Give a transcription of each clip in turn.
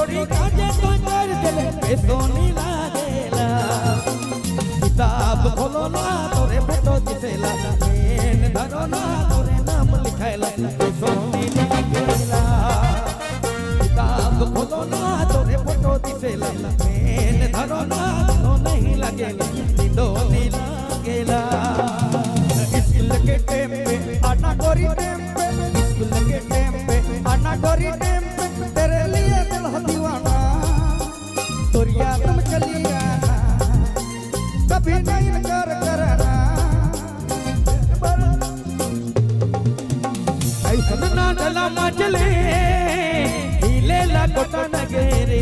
जोड़ी काजे तो कर दिले पे सोनी लागेला किताब खोलो ना तोरे फोटो दिसेला पेन धरो ना तोरे नाम लिखाएला पे सोनी लागेला किताब खोलो ना तोरे फोटो दिसेला पेन धरो ना तो नहीं लगेला नींदो नहीं लागेला स्कूल के टाइम पे आना गोरी टाइम पे स्कूल के टाइम पे आना गोरी टाइम पे तेरे लिए दिल हो दीवाना तोरिया तुम चली आना कभी नहीं इनकार करना ऐसा ना डला मचले हिले ला कोटा नगरे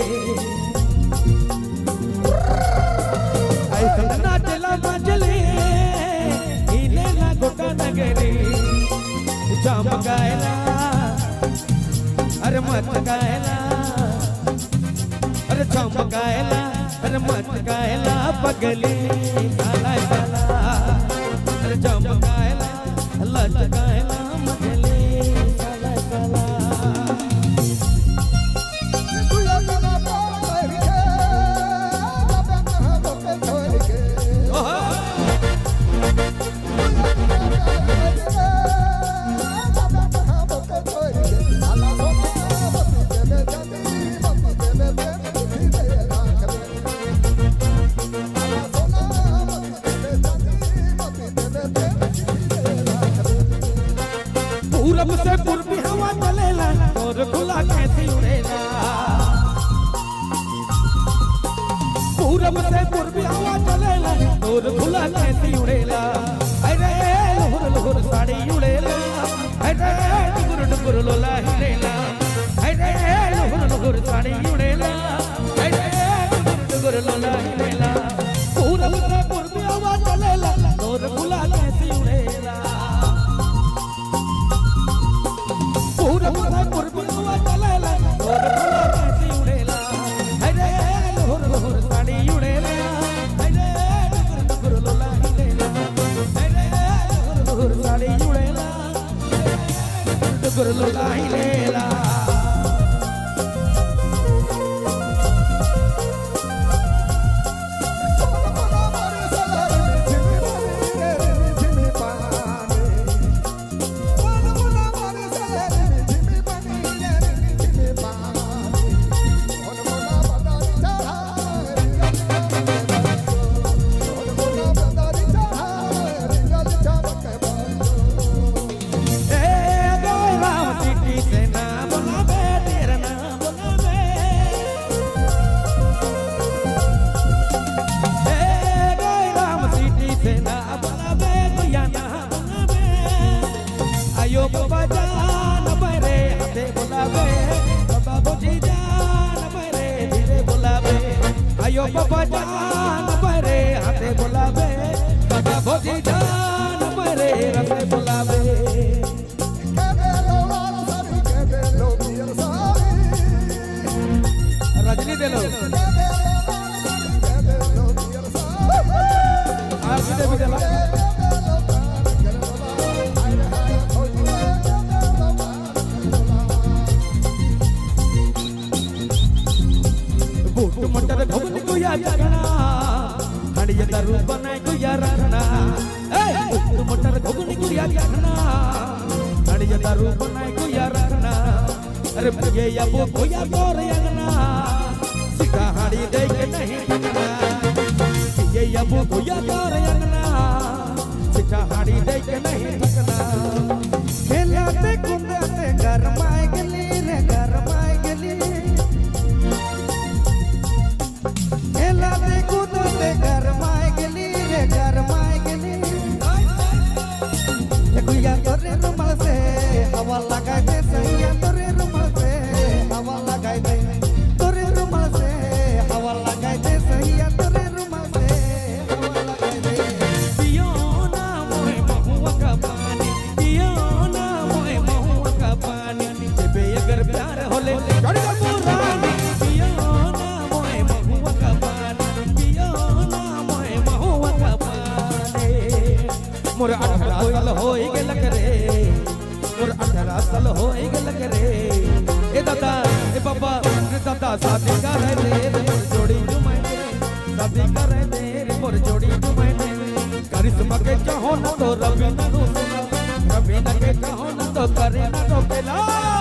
ऐसा ना डला मचले हिले ला कोटा नगरे चमकायला अरे मचकायला अरे चमकायला अरे मचकायला पगली काला काला अरे चमकायला लचकायला मगली काला काला पूरब से पूर्वी हवा चलेला और खुला कैसी उड़ेला पूरब से पूर्वी हवा चलेला और खुला कैसी उड़ेला अरे लोहर लोहर साड़ी उड़ेला अरे डुगुर डुगुर लोला हिलेला अरे लोहर लोहर साड़ी उड़ेला अरे डुगुर डुगुर लोला हिलेला पूरब से पूर्वी हवा चलेला और खुला कैसी उड़ेला पूरब से पूर्वी हवा चलेला और खुला कैसी उड़ेला अरे लोहर लोहर साड़ी उड़ेला अरे डुगुर डुगुर लोला हिलेला अरे लोहर लोहर साड़ी उड़ेला डुगुर लोला हिलेला आयो बाबा जान मेरे हाथे बुलावे बाबा बोझी जान मेरे धीरे बुलावे आयो बाबा जान मेरे हाथे बुलावे बाबा बोझी जान मेरे हाथे बुलावे रजनी दे लो आरती दे भी दे लो मटर घुगनी को या रखना हड़िया दारू बनाए को या रखना मटर घुगनी को या रखना हड़िया दारू बनाए को या रखना अरे ये या वो को या तोर यंगना सिका हाड़ी दे के नहीं रखना ये या वो को या तोर यंगना सिका हाड़ी दे के नहीं रखना खेलते कूदते गरमाए गली रे गरमाए गली खेलते कूदते गरमाए गली रे गरमाए गली गुया तोरे रुमाल से हवा लगाए दे सैया तोरे रुमाल से हवा लगाए दे तोरे रुमाल से हवा लगाए दे सैया तोरे रुमाल से हवा लगाए दे पियो ना मोए महुआ का पानी पियो ना मोए महुआ का पानी बे अगर प्यार होले चढ़ जा पुरानी पियो ना मोए महुआ का पानी पियो ना मोए महुआ का पानी मोर 18 साल होई गेल करे मोर 18 साल होई गेल करे ए ए दादा ए बाबा दादा शादी करे दे मोर जोड़ी जुमाई दे शादी करे दे मोर जोड़ी जुमाई दे करिश्मा के चाहो ना तो रवि ना रूसेला रवीना के चाहो ना तो करे ना रोकेला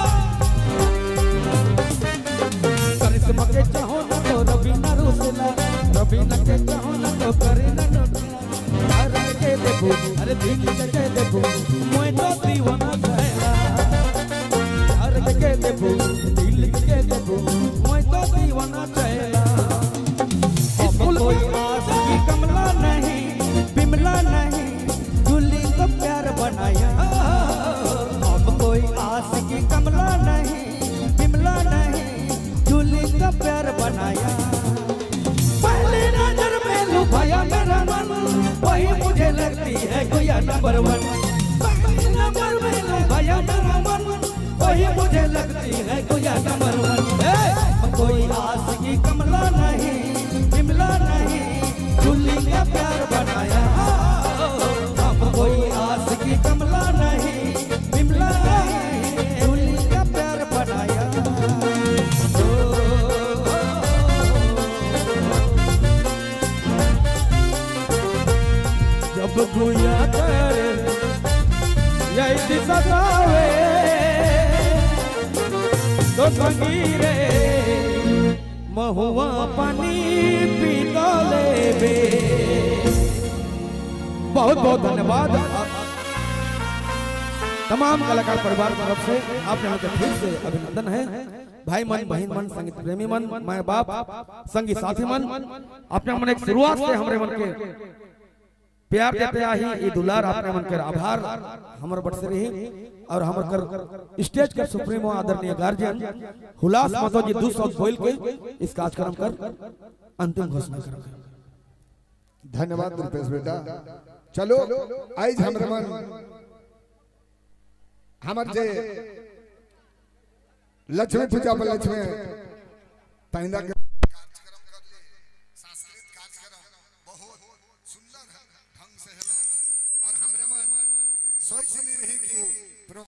करिश्मा के चाहो ना तो रवीना रूसेला रवीना के चाहो ना तो करे ना रोकेला अरे के देखो अरे दिल के देखो मैं तो दीवाना छैला अरे के देखो दिल के देखो मैं तो दीवाना छैला स्कूल कोई आशिकी कमला नहीं बिमला नहीं दूल्ही को प्यार बनाया अब कोई आशिकी कमला नहीं बिमला नहीं दूल्ही को प्यार बनाया पहली नजर में लुभाया मेरा मन वही मुझे लगती है गोया नंबर 1 पहली नजर में लुभाया मेरा मन वही मुझे लगती है गोया नंबर 1 कोई आशिकी कमला नहीं बिमला नहीं दूल्ही का प्यार बनाया अब कोई आशिकी कमला नहीं बिमला नहीं दूल्ही का प्यार बनाया जब गुया करे यही सतावे तो संगीरे महुआ पानी पीता लेबे। बहुत बहुत धन्यवाद तमाम कलाकार परिवार की तरफ से आपने मुझे फिर से अभिनंदन है। भाई मन बहन मन संगीत प्रेमी मन माँ बाप संगी साथी मन अपने मन एक शुरुआत से हमारे मन के प्यार देते आई ये दुलार अपने मन के आभार हमारे बट से रही और हमारे कर स्टेज के सुप्रीमो आदरणीय गार्जियन हुलास मातो जी 200 बोल के इस कार्यक्रम कर अंतिम घोषणा करेंगे। धन्यवाद रुपेश बेटा। चलो आज हमरे मन हमर जे लक्ष्मी पूजा पर लक्ष्मी तहिंदा के कार्यक्रम कर ले सांस्कृतिक कार्यक्रम बहुत सुंदर ढंग से है और हमरे मन सोच नहीं रही कि